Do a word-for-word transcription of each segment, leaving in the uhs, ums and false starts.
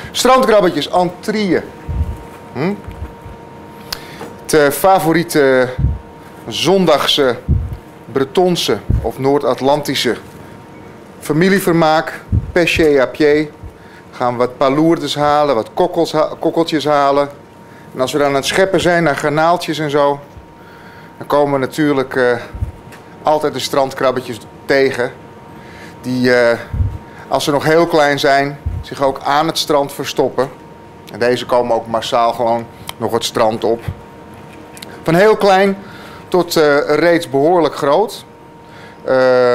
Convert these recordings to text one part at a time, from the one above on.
Strandkrabbetjes, antrille. Hm? Het uh, favoriete zondagse, Bretonse of Noord-Atlantische familievermaak. Pêcher à pied. Gaan we wat palourdes halen, wat kokkels, kokkeltjes halen. En als we dan aan het scheppen zijn naar garnaaltjes en zo, dan komen we natuurlijk uh, altijd de strandkrabbetjes tegen. Die, uh, als ze nog heel klein zijn, zich ook aan het strand verstoppen. En deze komen ook massaal gewoon nog het strand op. Van heel klein tot uh, reeds behoorlijk groot. Uh,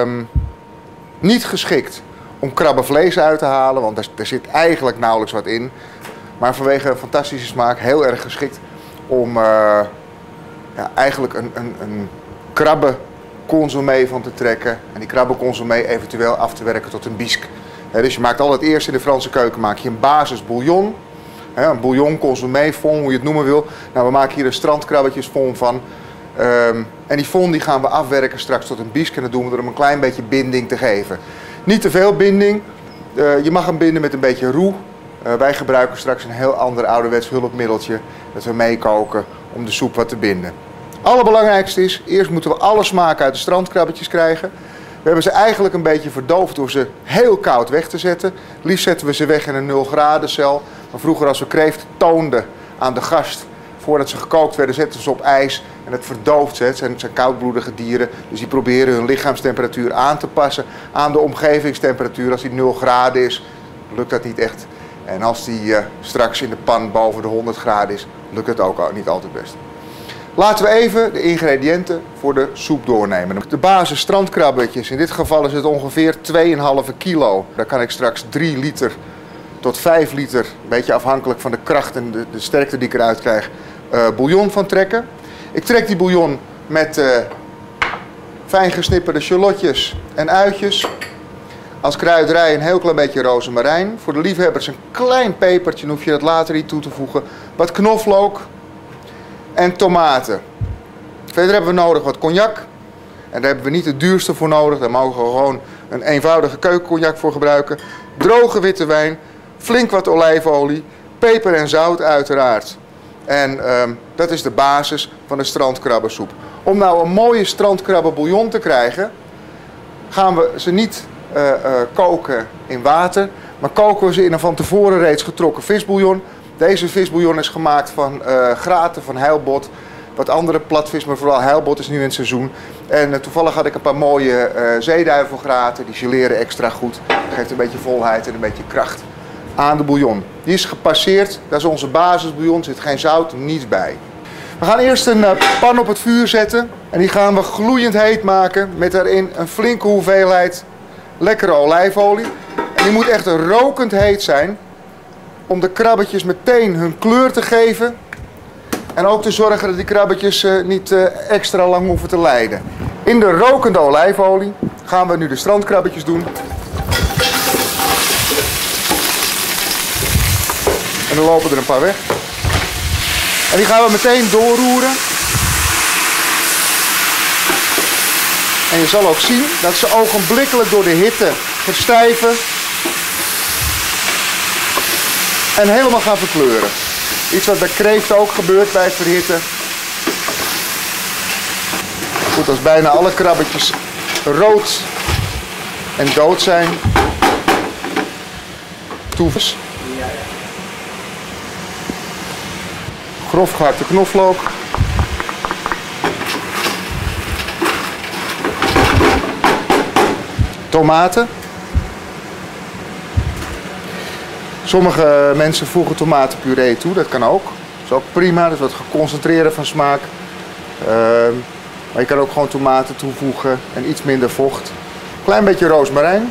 niet geschikt om krabbenvlees uit te halen, want er, er zit eigenlijk nauwelijks wat in. Maar vanwege een fantastische smaak heel erg geschikt om uh, ja, eigenlijk een, een, een krabbenconsommé van te trekken. En die krabbenconsommé eventueel af te werken tot een bisque. He, dus je maakt altijd eerst in de Franse keuken maak je een basis bouillon. He, een bouillon, consommé, fond, hoe je het noemen wil. Nou, we maken hier een strandkrabbetjes fond van. Um, en die fond die gaan we afwerken straks tot een bisque. En dat doen we door hem een klein beetje binding te geven. Niet te veel binding. Uh, je mag hem binden met een beetje roux. Uh, wij gebruiken straks een heel ander ouderwets hulpmiddeltje dat we meekoken om de soep wat te binden. Allerbelangrijkste is, eerst moeten we alle smaken uit de strandkrabbetjes krijgen. We hebben ze eigenlijk een beetje verdoofd door ze heel koud weg te zetten. Liefst zetten we ze weg in een nul graden cel. Maar vroeger als we kreeft toonden aan de gast, voordat ze gekookt werden, zetten we ze op ijs en het verdooft ze. Het zijn, het zijn koudbloedige dieren, dus die proberen hun lichaamstemperatuur aan te passen aan de omgevingstemperatuur. Als die nul graden is, lukt dat niet echt. En als die uh, straks in de pan boven de honderd graden is, lukt het ook al, niet altijd best. Laten we even de ingrediënten voor de soep doornemen. De basis strandkrabbetjes, in dit geval is het ongeveer twee komma vijf kilo. Daar kan ik straks drie liter tot vijf liter, een beetje afhankelijk van de kracht en de, de sterkte die ik eruit krijg, uh, bouillon van trekken. Ik trek die bouillon met uh, fijn gesnipperde shallotjes en uitjes. Als kruiderij een heel klein beetje rozemarijn. Voor de liefhebbers een klein pepertje, dan hoef je dat later niet toe te voegen. Wat knoflook en tomaten. Verder hebben we nodig wat cognac. En daar hebben we niet de duurste voor nodig. Daar mogen we gewoon een eenvoudige keukencognac voor gebruiken. Droge witte wijn, flink wat olijfolie, peper en zout uiteraard. En um, dat is de basis van de strandkrabbensoep. Om nou een mooie strandkrabbenbouillon te krijgen, gaan we ze niet uh, uh, koken in water, maar koken we ze in een van tevoren reeds getrokken visbouillon. Deze visbouillon is gemaakt van uh, graten van heilbot. Wat andere platvis, maar vooral heilbot is nu in het seizoen. En uh, toevallig had ik een paar mooie uh, zeeduivelgraten. Die geleren extra goed. Dat geeft een beetje volheid en een beetje kracht aan de bouillon. Die is gepasseerd. Dat is onze basisbouillon. Er zit geen zout, niets bij. We gaan eerst een uh, pan op het vuur zetten. En die gaan we gloeiend heet maken. Met daarin een flinke hoeveelheid lekkere olijfolie. En die moet echt rokend heet zijn. Om de krabbetjes meteen hun kleur te geven. En ook te zorgen dat die krabbetjes uh, niet uh, extra lang hoeven te lijden. In de rokende olijfolie gaan we nu de strandkrabbetjes doen. En dan lopen er een paar weg. En die gaan we meteen doorroeren. En je zal ook zien dat ze ogenblikkelijk door de hitte verstijven. En helemaal gaan verkleuren. Iets wat bij kreeft ook gebeurt bij het verhitten. Goed, als bijna alle krabbetjes rood en dood zijn, toevers. Grof gehakte knoflook. Tomaten. Sommige mensen voegen tomatenpuree toe, dat kan ook. Dat is ook prima, dat is wat geconcentreerder van smaak. Uh, maar je kan ook gewoon tomaten toevoegen en iets minder vocht. Klein beetje rozemarijn.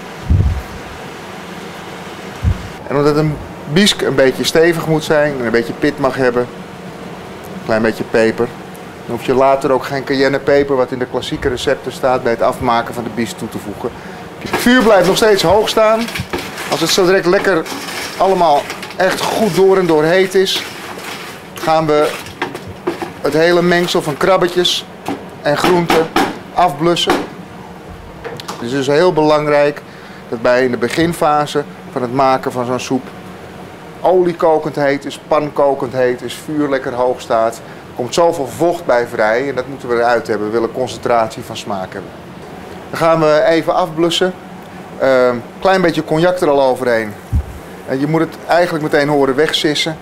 En omdat een bisque een beetje stevig moet zijn en een beetje pit mag hebben, een klein beetje peper. Dan hoef je later ook geen cayennepeper, wat in de klassieke recepten staat, bij het afmaken van de bisque toe te voegen. Het vuur blijft nog steeds hoog staan. Als het zo direct lekker allemaal echt goed door en door heet is, gaan we het hele mengsel van krabbetjes en groenten afblussen. Dus het is heel belangrijk dat bij in de beginfase van het maken van zo'n soep olie kokend heet is, pan kokend heet is, vuur lekker hoog staat. Er komt zoveel vocht bij vrij en dat moeten we eruit hebben. We willen concentratie van smaak hebben. Dan gaan we even afblussen. Een uh, klein beetje cognac er al overheen. En je moet het eigenlijk meteen horen wegsissen.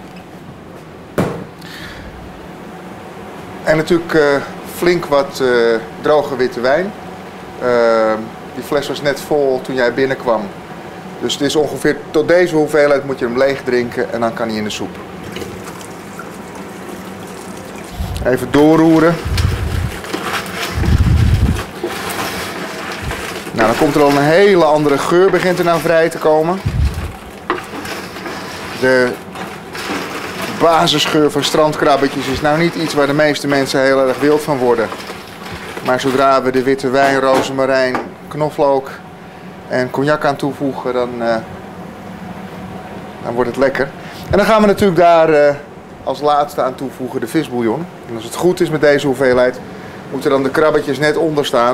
En natuurlijk uh, flink wat uh, droge witte wijn. Uh, die fles was net vol toen jij binnenkwam. Dus het is ongeveer tot deze hoeveelheid moet je hem leeg drinken en dan kan hij in de soep. Even doorroeren. Nou, dan komt er al een hele andere geur begint er nou vrij te komen. De basisgeur van strandkrabbetjes is nou niet iets waar de meeste mensen heel erg wild van worden. Maar zodra we de witte wijn, rozemarijn, knoflook en cognac aan toevoegen, dan, uh, dan wordt het lekker. En dan gaan we natuurlijk daar uh, als laatste aan toevoegen de visbouillon. En als het goed is met deze hoeveelheid, moeten dan de krabbetjes net onder staan.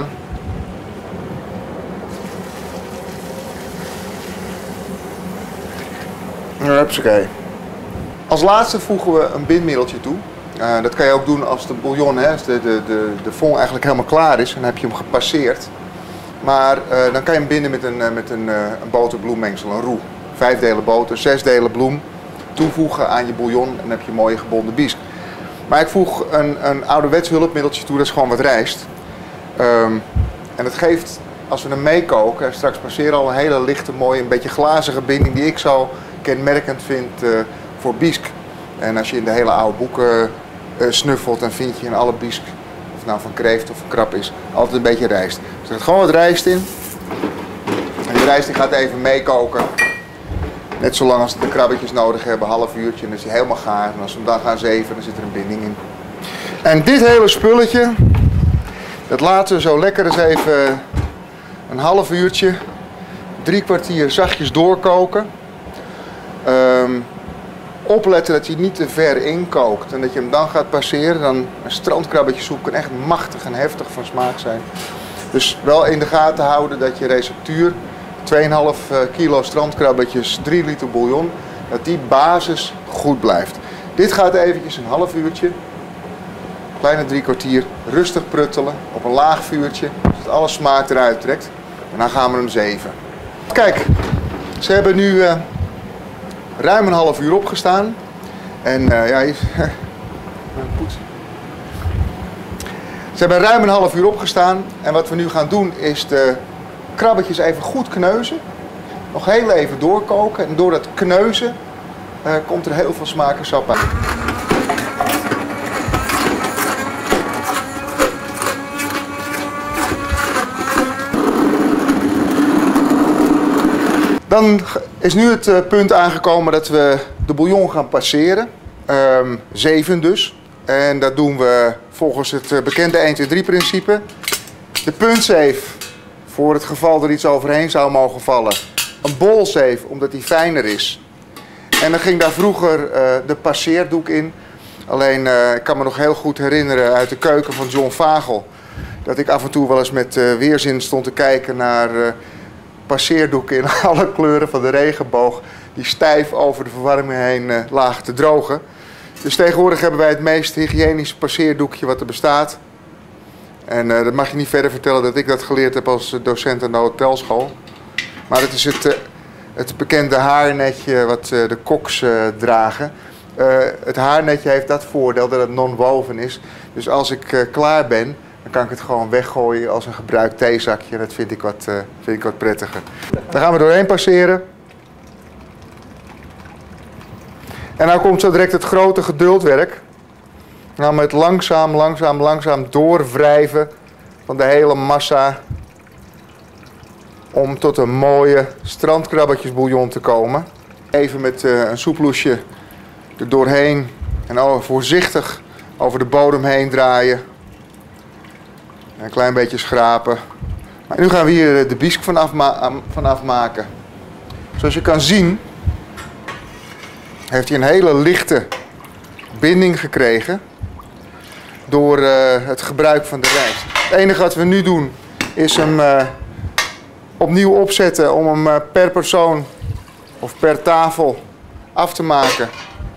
Hupsakee. Als laatste voegen we een bindmiddeltje toe. Uh, dat kan je ook doen als de bouillon, hè, als de, de, de, de fond eigenlijk helemaal klaar is. Dan heb je hem gepasseerd. Maar uh, dan kan je hem binden met een, uh, met een, uh, een boter-bloemmengsel, een roux. Vijf delen boter, zes delen bloem. Toevoegen aan je bouillon en dan heb je een mooie gebonden biesк. Maar ik voeg een, een ouderwets hulpmiddeltje toe, dat is gewoon wat rijst. Um, en dat geeft, als we hem meekoken, straks passeren al een hele lichte, mooie, een beetje glazige binding die ik zo kenmerkend vind uh, voor biesк. En als je in de hele oude boeken uh, snuffelt, dan vind je in alle biesk, of het nou van kreeft of van krab is, altijd een beetje rijst. Dus er gaat gewoon wat rijst in. En die rijst die gaat even meekoken. Net zolang als de krabbetjes nodig hebben, half uurtje, en dan is hij helemaal gaar. En als we hem dan gaan zeven, dan zit er een binding in. En dit hele spulletje, dat laten we zo lekker eens even een half uurtje, drie kwartier zachtjes doorkoken. Um, opletten dat hij niet te ver inkookt en dat je hem dan gaat passeren. Dan een strandkrabbetjesoep kan echt machtig en heftig van smaak zijn. Dus wel in de gaten houden dat je receptuur, twee komma vijf kilo strandkrabbetjes, drie liter bouillon, dat die basis goed blijft. Dit gaat eventjes een half uurtje, kleine drie kwartier, rustig pruttelen op een laag vuurtje, zodat alle smaak eruit trekt. En dan gaan we hem zeven. Kijk, ze hebben nu uh, ruim een half uur opgestaan. En uh, ja, hier, poetsen. Ze hebben ruim een half uur opgestaan. En wat we nu gaan doen is de krabbetjes even goed kneuzen. Nog heel even doorkoken. En door dat kneuzen uh, komt er heel veel smaak en sap uit. Dan is nu het uh, punt aangekomen dat we de bouillon gaan passeren. Um, zeven dus. En dat doen we volgens het uh, bekende één twee drie principe. De puntzeef, voor het geval er iets overheen zou mogen vallen. Een bolzeef, omdat die fijner is. En dan ging daar vroeger uh, de passeerdoek in. Alleen, uh, ik kan me nog heel goed herinneren uit de keuken van John Vagel. Dat ik af en toe wel eens met uh, weerzin stond te kijken naar uh, passeerdoeken in alle kleuren van de regenboog. Die stijf over de verwarming heen uh, lagen te drogen. Dus tegenwoordig hebben wij het meest hygiënische passeerdoekje wat er bestaat. En uh, dat mag je niet verder vertellen dat ik dat geleerd heb als docent aan de hotelschool. Maar het is het, uh, het bekende haarnetje wat uh, de koks uh, dragen. Uh, het haarnetje heeft dat voordeel dat het non-woven is. Dus als ik uh, klaar ben, dan kan ik het gewoon weggooien als een gebruikt theezakje. En dat vind ik wat, uh, vind ik wat prettiger. Daar gaan we doorheen passeren. En nou komt zo direct het grote geduldwerk. Nou, met langzaam, langzaam, langzaam doorwrijven van de hele massa. Om tot een mooie strandkrabbetjesbouillon te komen. Even met uh, een soeploesje er doorheen en oh, voorzichtig over de bodem heen draaien. En een klein beetje schrapen. Maar nu gaan we hier de biesк van, afma van afmaken. Zoals je kan zien heeft hij een hele lichte binding gekregen door uh, het gebruik van de rijst. Het enige wat we nu doen is hem uh, opnieuw opzetten om hem uh, per persoon of per tafel af te maken.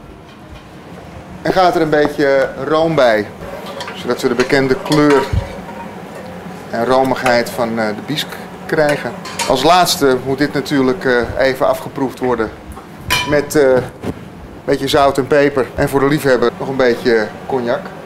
En gaat er een beetje room bij, zodat we de bekende kleur en romigheid van de bisque krijgen. Als laatste moet dit natuurlijk even afgeproefd worden met een beetje zout en peper. En voor de liefhebber nog een beetje cognac.